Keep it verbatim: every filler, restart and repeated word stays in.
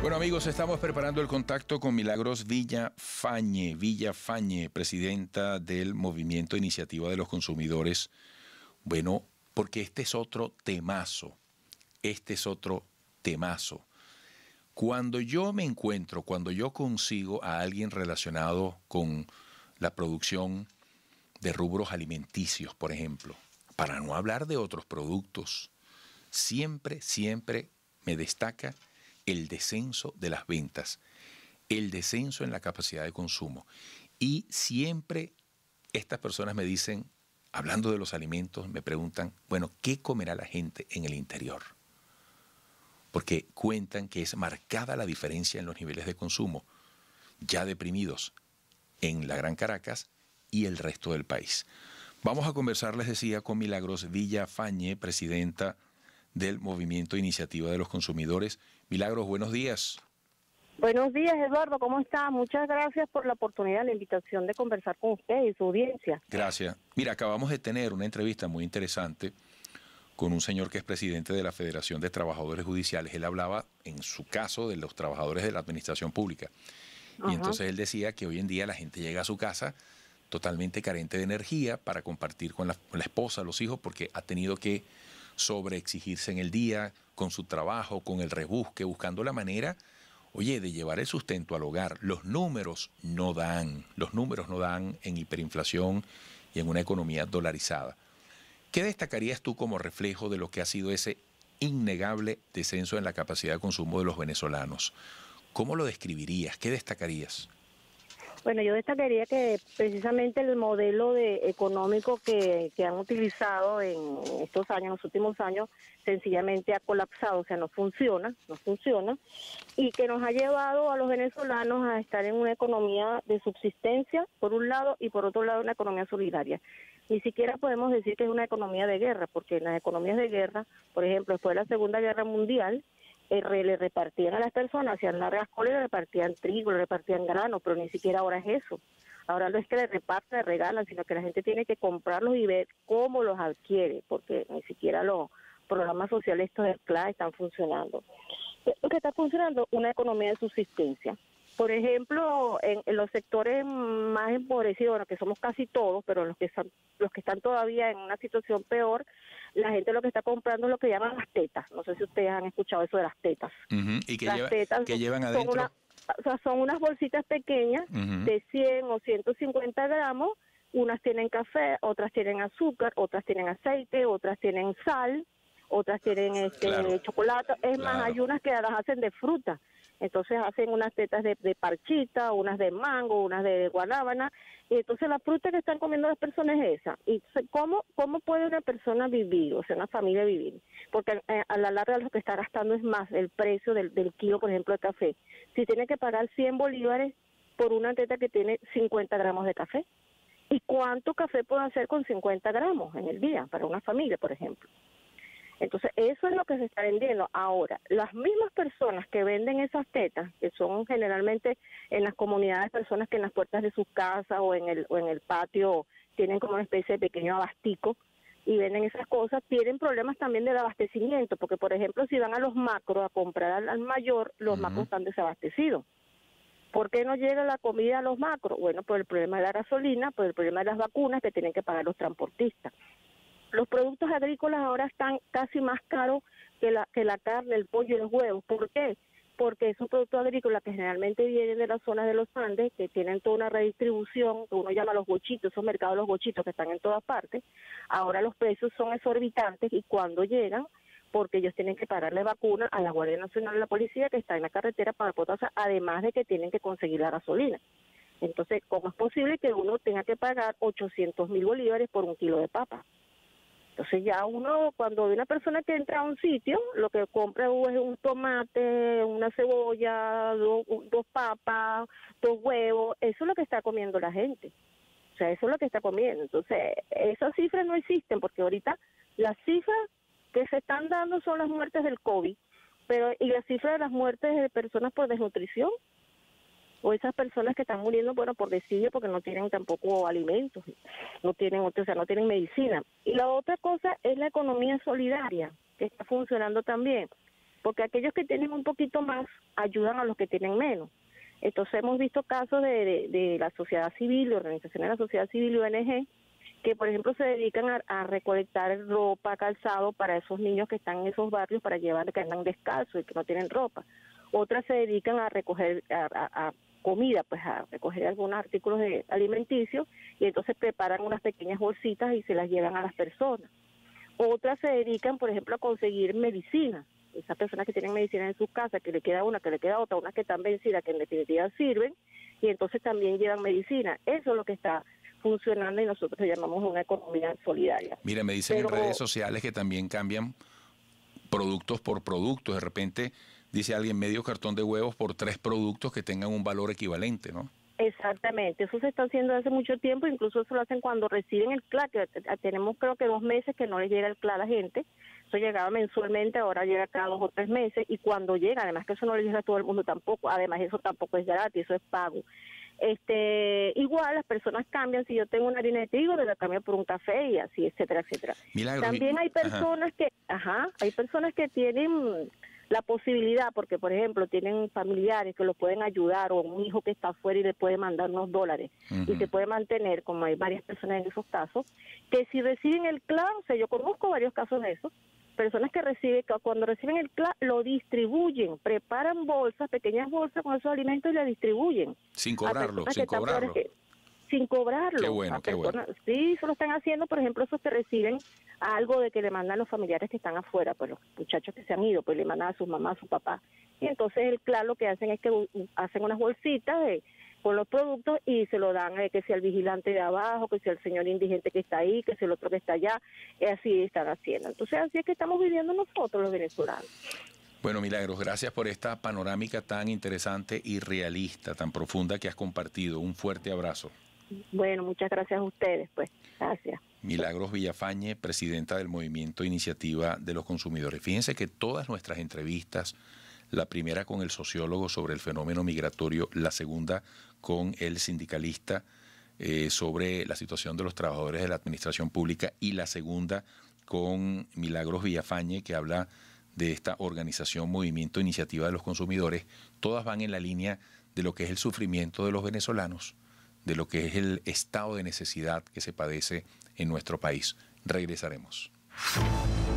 Bueno, amigos, estamos preparando el contacto con Milagros Villafañe, Villafañe, presidenta del Movimiento Iniciativa de los Consumidores. Bueno, porque este es otro temazo, este es otro temazo. Cuando yo me encuentro, cuando yo consigo a alguien relacionado con la producción de rubros alimenticios, por ejemplo, para no hablar de otros productos, siempre, siempre me destaca el descenso de las ventas, el descenso en la capacidad de consumo. Y siempre estas personas me dicen, hablando de los alimentos, me preguntan, bueno, ¿qué comerá la gente en el interior? Porque cuentan que es marcada la diferencia en los niveles de consumo, ya deprimidos en la Gran Caracas y el resto del país. Vamos a conversar, les decía, con Milagros Villafañe, presidenta del Movimiento Iniciativa de los Consumidores. Milagros, buenos días. Buenos días, Eduardo, ¿cómo está? Muchas gracias por la oportunidad, la invitación de conversar con usted y su audiencia. Gracias. Mira, acabamos de tener una entrevista muy interesante con un señor que es presidente de la Federación de Trabajadores Judiciales. Él hablaba, en su caso, de los trabajadores de la administración pública. Ajá. Y entonces él decía que hoy en día la gente llega a su casa totalmente carente de energía para compartir con la, con la esposa, los hijos, porque ha tenido que sobreexigirse en el día, con su trabajo, con el rebusque, buscando la manera, oye, de llevar el sustento al hogar. Los números no dan, los números no dan en hiperinflación y en una economía dolarizada. ¿Qué destacarías tú como reflejo de lo que ha sido ese innegable descenso en la capacidad de consumo de los venezolanos? ¿Cómo lo describirías? ¿Qué destacarías? Bueno, yo destacaría que precisamente el modelo de económico que, que han utilizado en estos años, en los últimos años, sencillamente ha colapsado, o sea, no funciona, no funciona, y que nos ha llevado a los venezolanos a estar en una economía de subsistencia, por un lado, y por otro lado una economía solidaria. Ni siquiera podemos decir que es una economía de guerra, porque en las economías de guerra, por ejemplo, después de la Segunda Guerra Mundial, le repartían a las personas, hacían largas colas, le repartían trigo, le repartían grano, pero ni siquiera ahora es eso. Ahora no es que le reparten, le regalan, sino que la gente tiene que comprarlos y ver cómo los adquiere, porque ni siquiera los programas sociales estos del C L A están funcionando. Lo que está funcionando, una economía de subsistencia. Por ejemplo, en, en los sectores más empobrecidos, bueno, que somos casi todos, pero los que están, los que están todavía en una situación peor, la gente lo que está comprando es lo que llaman las tetas. No sé si ustedes han escuchado eso de las tetas. Uh-huh. ¿Y qué, las lleva, tetas qué llevan son adentro? Una, o sea, son unas bolsitas pequeñas uh-huh. de cien o ciento cincuenta gramos. Unas tienen café, otras tienen azúcar, otras tienen aceite, otras tienen sal, otras tienen este claro. chocolate. Es claro. más, hay unas que las hacen de fruta. Entonces hacen unas tetas de, de parchita, unas de mango, unas de guanábana, y entonces la fruta que están comiendo las personas es esa. Y ¿cómo, cómo puede una persona vivir, o sea, una familia vivir? Porque a, a la larga lo que está gastando es más el precio del, del kilo, por ejemplo, de café. Si tiene que pagar cien bolívares por una teta que tiene cincuenta gramos de café, ¿y cuánto café puede hacer con cincuenta gramos en el día para una familia, por ejemplo? Entonces, eso es lo que se está vendiendo. Ahora, las mismas personas que venden esas tetas, que son generalmente en las comunidades personas que en las puertas de sus casas o en el o en el patio tienen como una especie de pequeño abastico y venden esas cosas, tienen problemas también del abastecimiento, porque, por ejemplo, si van a los macros a comprar al, al mayor, los uh-huh. macros están desabastecidos. ¿Por qué no llega la comida a los macros? Bueno, por el problema de la gasolina, por el problema de las vacunas que tienen que pagar los transportistas. Los productos agrícolas ahora están casi más caros que la que la carne, el pollo y los huevos. ¿Por qué? Porque esos productos agrícolas que generalmente vienen de las zonas de los Andes, que tienen toda una redistribución, que uno llama los bochitos, esos mercados de los bochitos que están en todas partes, ahora los precios son exorbitantes y cuando llegan, porque ellos tienen que pagarle vacuna a la Guardia Nacional y a la policía que está en la carretera para Potasa, además de que tienen que conseguir la gasolina. Entonces, ¿cómo es posible que uno tenga que pagar ochocientos mil bolívares por un kilo de papa? Entonces ya uno, cuando ve una persona que entra a un sitio, lo que compra es un tomate, una cebolla, dos, dos papas, dos huevos, eso es lo que está comiendo la gente. O sea, eso es lo que está comiendo. Entonces, esas cifras no existen, porque ahorita las cifras que se están dando son las muertes del COVID, pero y las cifras de las muertes de personas por desnutrición, o esas personas que están muriendo, bueno, por desidia, porque no tienen tampoco alimentos, no tienen, o sea, no tienen medicina. Y la otra cosa es la economía solidaria, que está funcionando también. porque aquellos que tienen un poquito más ayudan a los que tienen menos. Entonces hemos visto casos de, de, de la sociedad civil, de organizaciones de la sociedad civil y O N G, que por ejemplo se dedican a, a recolectar ropa, calzado para esos niños que están en esos barrios para llevar, que andan descalzos y que no tienen ropa. Otras se dedican a recoger a, a, a comida, pues a recoger algunos artículos de alimenticios y entonces preparan unas pequeñas bolsitas y se las llevan a las personas. Otras se dedican, por ejemplo, a conseguir medicina. Esas personas que tienen medicina en sus casas, que le queda una, que le queda otra, unas que están vencidas, que en definitiva sirven, y entonces también llevan medicina. Eso es lo que está funcionando y nosotros le llamamos una economía solidaria. Mira, me dicen Pero, en redes sociales que también cambian productos por productos. De repente dice alguien medio cartón de huevos por tres productos que tengan un valor equivalente, ¿no? Exactamente, eso se está haciendo hace mucho tiempo, incluso eso lo hacen cuando reciben el C L A, que tenemos creo que dos meses que no les llega el C L A a la gente. Eso llegaba mensualmente, ahora llega cada dos o tres meses, y cuando llega, además que eso no le llega a todo el mundo tampoco, además eso tampoco es gratis, eso es pago. Este, igual las personas cambian, si yo tengo una harina de trigo, la cambio por un café y así, etcétera, etcétera. Milagros. También hay personas ajá. que, ajá, hay personas que tienen la posibilidad, porque por ejemplo tienen familiares que los pueden ayudar, o un hijo que está afuera y le puede mandar unos dólares uh-huh. y se puede mantener, como hay varias personas en esos casos, que si reciben el C L A, o sea, yo conozco varios casos de eso, personas que reciben, que cuando reciben el C L A lo distribuyen, preparan bolsas, pequeñas bolsas con esos alimentos y la distribuyen. Sin cobrarlo, sin cobrarlo. Que, sin cobrarlo. Qué bueno, qué bueno. Sí, eso lo están haciendo, por ejemplo, esos que reciben algo de que le mandan los familiares que están afuera, pues los muchachos que se han ido, pues le mandan a sus mamás, a su papá. Y entonces el C L A lo que hacen es que hacen unas bolsitas de, con los productos y se lo dan, eh, que sea el vigilante de abajo, que sea el señor indigente que está ahí, que sea el otro que está allá, y así están haciendo. Entonces así es que estamos viviendo nosotros los venezolanos. Bueno, Milagros, gracias por esta panorámica tan interesante y realista, tan profunda que has compartido. Un fuerte abrazo. Bueno, muchas gracias a ustedes, pues. Gracias. Milagros Villafañe, presidenta del Movimiento Iniciativa de los Consumidores. Fíjense que todas nuestras entrevistas, la primera con el sociólogo sobre el fenómeno migratorio, la segunda con el sindicalista eh, sobre la situación de los trabajadores de la administración pública, y la segunda con Milagros Villafañe, que habla de esta organización Movimiento Iniciativa de los Consumidores, todas van en la línea de lo que es el sufrimiento de los venezolanos, de lo que es el estado de necesidad que se padece en nuestro país. Regresaremos.